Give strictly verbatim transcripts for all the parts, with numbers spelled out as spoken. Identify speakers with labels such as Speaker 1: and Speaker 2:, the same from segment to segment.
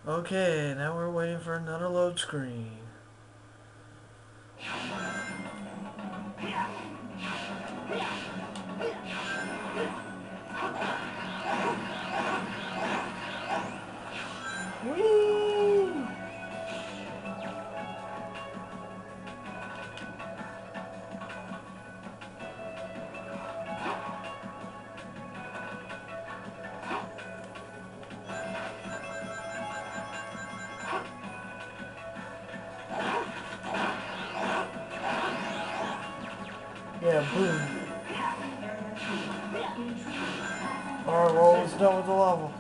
Speaker 1: Okay, now we're waiting for another load screen. Whee! Yeah, boom. Alright, well, almost done with the level.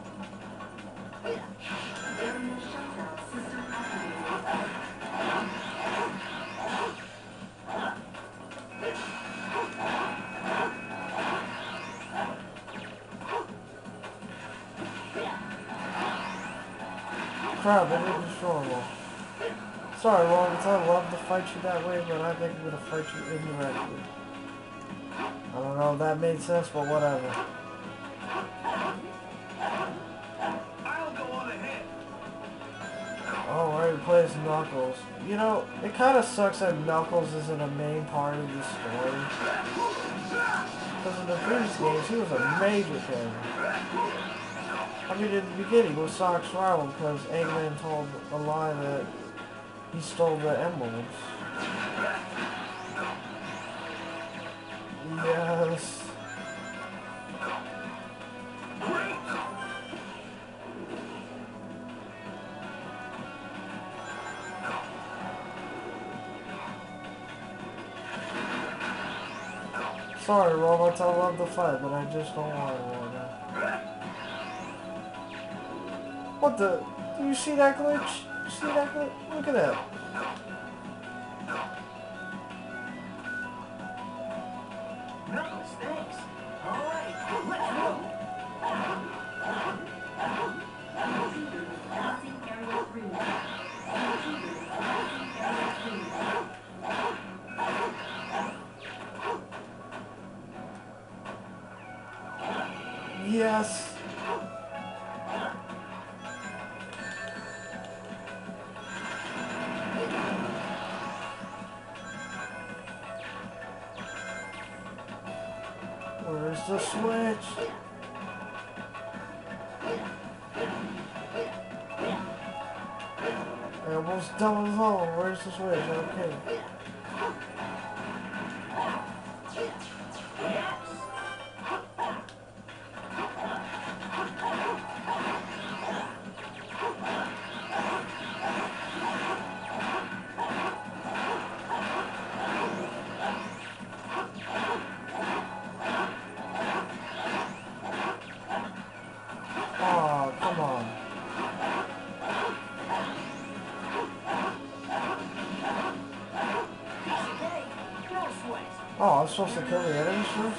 Speaker 1: Crap, I didn't destroy them. Sorry, Lawrence, I'd love to fight you that way, but I think I'm gonna fight you indirectly. I don't know if that made sense, but whatever. Alright, plays Knuckles. You know, it kind of sucks that Knuckles isn't a main part of the story. Because in the previous games, he was a major character. I mean, in the beginning, it was Sonic's rival because Eggman told a lie that he stole the emeralds. Yes. Sorry, robots, I love the fight, but I just don't want to right now. What the? Do you see that glitch? You see that glitch? Look at that.
Speaker 2: Knuckles, thanks. All right, let's go. Bouncing area three. Bouncing area three.
Speaker 1: Yes. Where's the switch? I almost done with the hole. Where's the switch? Okay. Oh, come on. Oh, I'm supposed to kill the enemies first?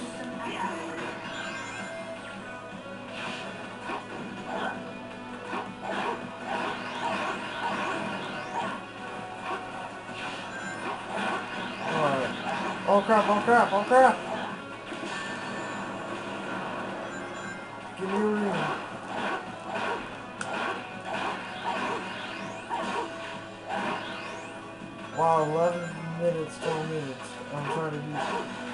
Speaker 1: Alright. Oh crap, oh crap, oh crap! Give me a ring. Wow, eleven minutes, twelve minutes. I'm trying to do.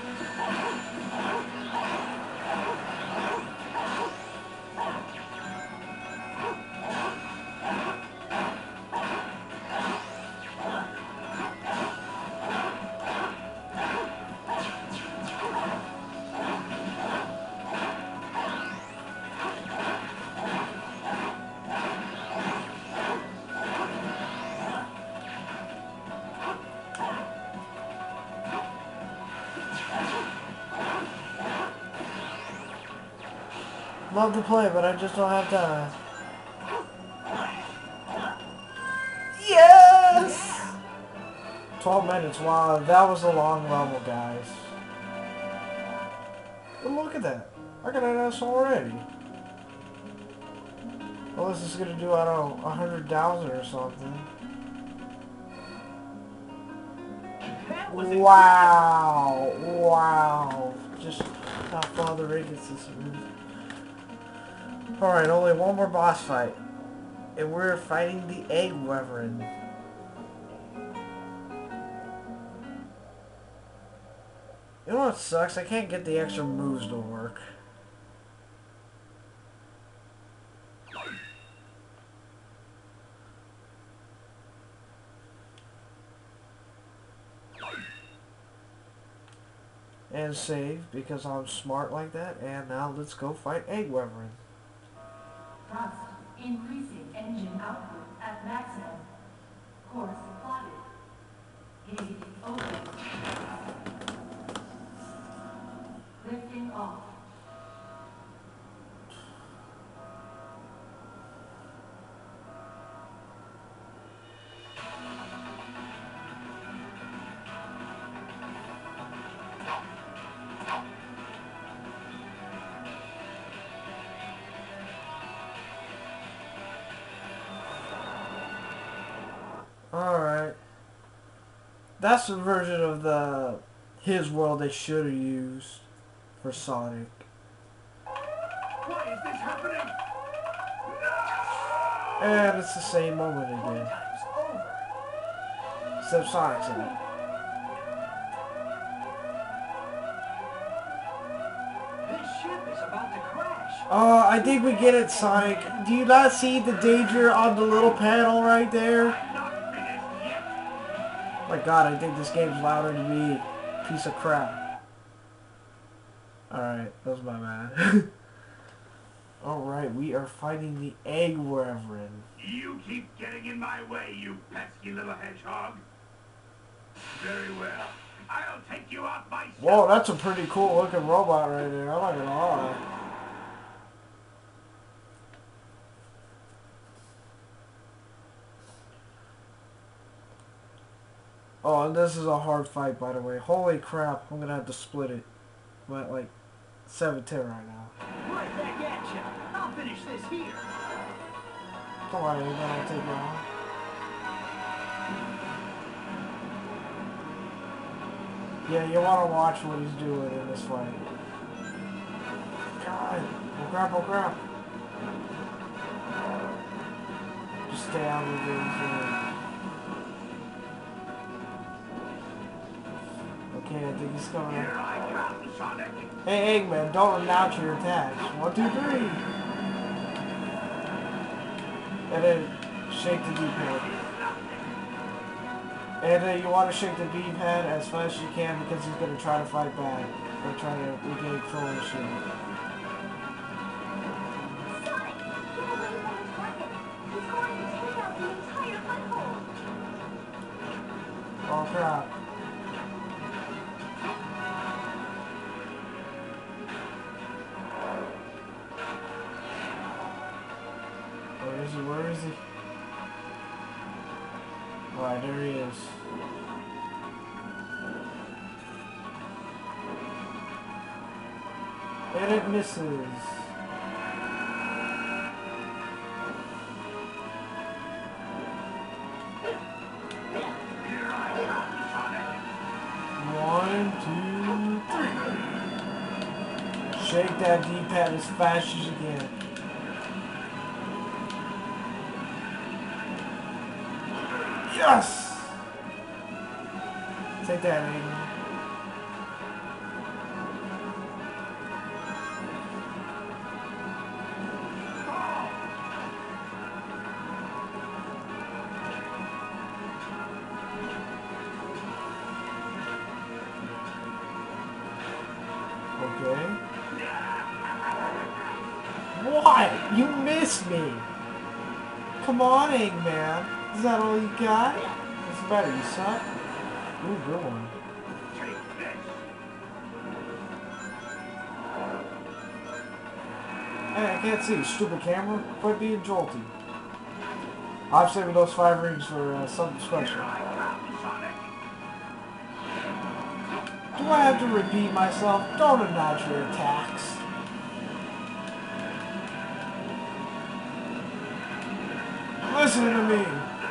Speaker 1: Love to play, but I just don't have time. Yes! twelve minutes, wow, that was a long level, guys. But look at that. I got an S already. Unless it's gonna do, I don't know, a hundred thousand or something. Wow! Wow! Just how Father Ricketts is. Alright, only one more boss fight. And we're fighting the Egg Wyvern. You know what sucks? I can't get the extra moves to work. And save because I'm smart like that. And now let's go fight Egg Wyvern.
Speaker 2: Thrust. Increasing engine output at maximum. Course plotted. Gate open. Lifting off.
Speaker 1: Alright. That's the version of the his world they should have used for Sonic.
Speaker 2: Why is this happening?
Speaker 1: And it's the same moment again.
Speaker 2: Time's over.
Speaker 1: Except Sonic's in it.
Speaker 2: This ship is about to crash.
Speaker 1: Uh, I think we get it, Sonic. Do you not see the danger on the little panel right there?
Speaker 2: Not finished yet.
Speaker 1: My god, I think this game's louder than me. Piece of crap. Alright, that was my bad. Alright, we are fighting the Egg Wyvern.
Speaker 3: You keep getting in my way, you pesky little hedgehog. Very well. I'll take you out myself.
Speaker 1: Whoa, that's a pretty cool looking robot right there. I'm not gonna lie. Oh, and this is a hard fight, by the way. Holy crap, I'm gonna have to split it. I'm at like seven ten right now.
Speaker 2: Right back at you. I'll finish this here.
Speaker 1: Come on, you're gonna take long. Yeah, you wanna watch what he's doing in this fight. God, oh crap, oh crap. Just stay out of the game. Okay, I think he's coming
Speaker 3: Here
Speaker 1: up.
Speaker 3: I come, Sonic.
Speaker 1: Hey, Eggman, don't announce your attacks. One, two, three. And then shake the D-pad. And then you want to shake the D-pad as fast as you can because he's going to try to fight back. Or try to regain control of the ship.
Speaker 4: Sonic, get away from the target. He's going to take out the entire foothold.
Speaker 1: Oh crap. Where is he? Where is he? Alright, there he is. And it misses.
Speaker 3: Here I come,
Speaker 1: One,
Speaker 3: Sonic.
Speaker 1: two, three. Shake that D-pad as fast as you can. Yes! Take that, Aiden. Okay. What? You missed me! Come on, Eggman. Is that all you got? What's better, you suck? Ooh, good one.
Speaker 3: Take this.
Speaker 1: Hey, I can't see. Stupid camera. Quit being jolty. I'm saving those five rings for uh, something special.
Speaker 3: Here I come, Sonic.
Speaker 1: Do I have to repeat myself? Don't announce your attacks. Listen to me.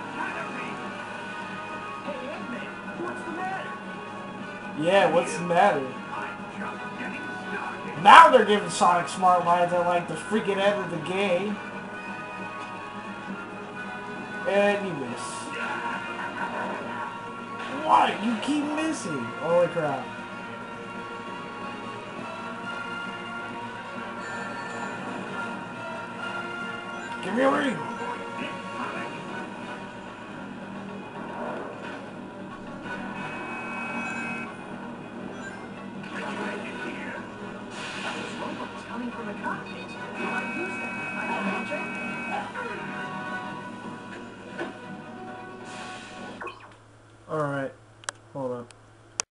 Speaker 2: Hey, Eggman, what's the matter?
Speaker 1: Yeah, what's the matter?
Speaker 3: I'm just getting started.
Speaker 1: Now they're giving Sonic smart lines at like the freaking end of the game. And you miss. What? You keep missing. Holy crap. Give me a ring.